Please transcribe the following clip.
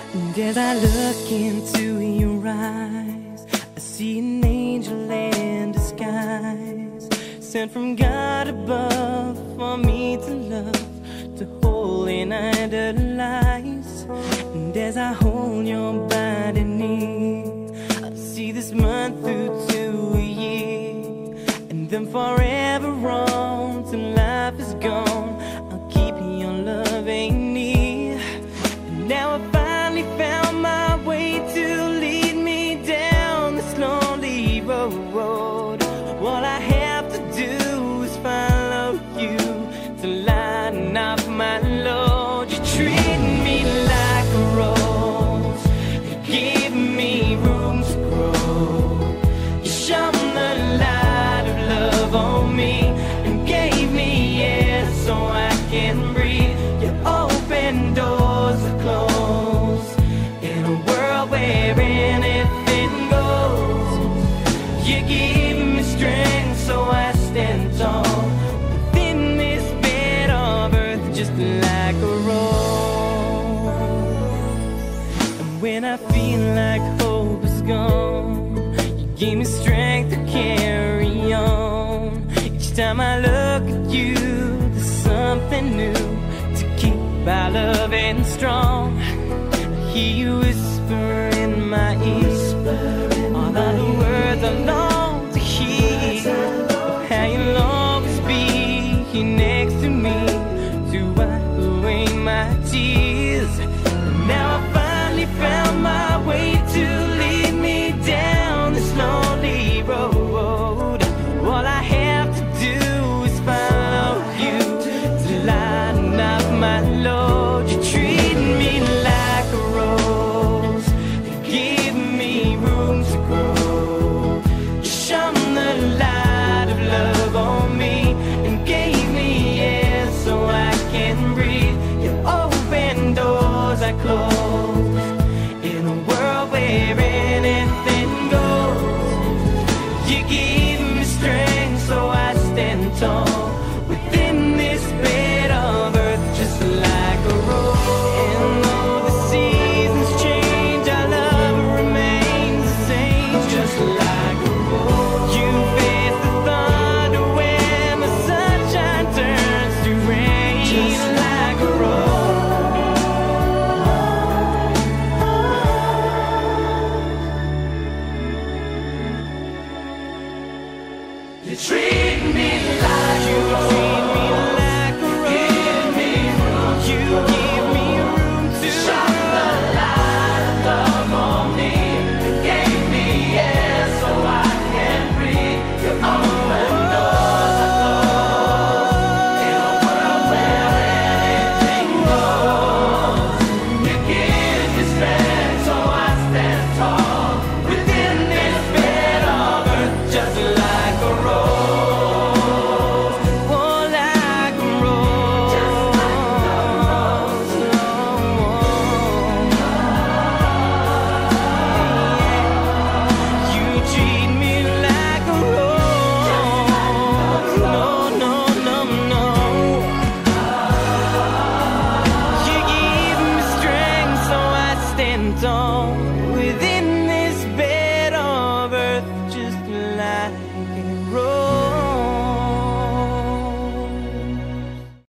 And as I look into your eyes, I see an angel in disguise, sent from God above for me to love, to hold and idolize. And as I hold your body near, I see this month through to a year, and then forever on till life is gone. I'll keep your loving near. And now I finally found my way to lead me down this lonely road. All I have to do is follow you to lighten up my load. You treat me like a rose, you give me room to grow. You shone the light of love on me and gave me air so I can breathe. You open doors that close in a world where anything goes. You give me strength so I stand tall within this bed of earth, just like a rose. And when I feel like hope is gone, you give me strength to carry on. Each time I look at you, there's something new to keep our loving strong. I hear you whisper in my ear,